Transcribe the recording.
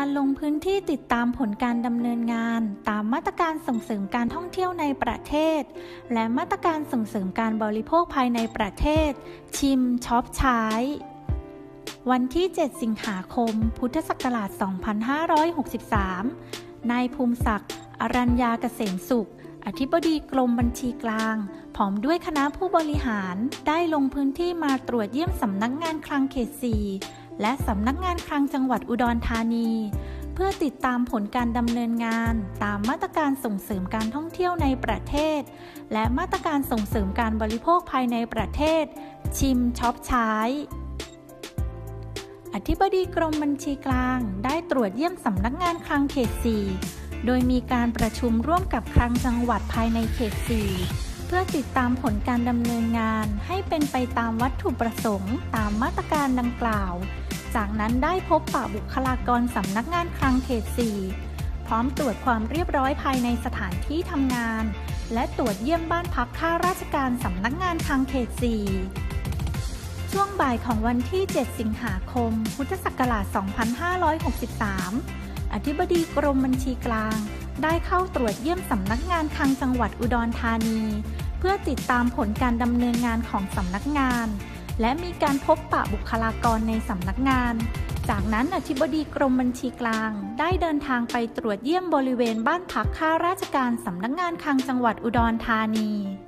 การลงพื้นที่ติดตามผลการดำเนินงานตามมาตรการส่งเสริมการท่องเที่ยวในประเทศและมาตรการส่งเสริมการบริโภคภายในประเทศชิมช็อปใช้วันที่ 7 สิงหาคม พุทธศักราช 2563 นายภูมิศักดิ์ อรัญญาเกษมสุข อธิบดีกรมบัญชีกลางพร้อมด้วยคณะผู้บริหารได้ลงพื้นที่มาตรวจเยี่ยมสำนักงานคลังเขต 4 และสำนักงานคลังจังหวัดอุดรธานีเพื่อติดตามผลการดำเนินงานตามมาตรการส่งเสริมการท่องเที่ยวในประเทศและมาตรการส่งเสริมการบริโภคภายในประเทศชิมช็อปใช้อธิบดีกรมบัญชีกลางได้ตรวจเยี่ยมสำนักงานคลังเขต 4 โดยมีการประชุมร่วมกับคลังจังหวัดภายในเขต 4 เพื่อติดตามผลการดำเนินงานให้เป็นไปตามวัตถุประสงค์ตามมาตรการดังกล่าวจากนั้นได้พบปะบุคลากรสำนักงานคลังเขต 4 พร้อมตรวจความเรียบร้อยภายในสถานที่ทำงานและตรวจเยี่ยมบ้านพักข้าราชการสำนักงานคลังเขต 4 ช่วงบ่ายของวันที่ 7 สิงหาคม พุทธศักราช 2563 อธิบดีกรมบัญชีกลางได้เข้าตรวจเยี่ยมสำนักงานคลังจังหวัดอุดรธานีเพื่อติดตามผลการดำเนินงานของสำนักงานและมีการพบปะบุคลากรในสำนักงานจากนั้นอธิบดีกรมบัญชีกลางได้เดินทางไปตรวจเยี่ยมบริเวณบ้านพักข้าราชการสำนักงานคลังจังหวัดอุดรธานี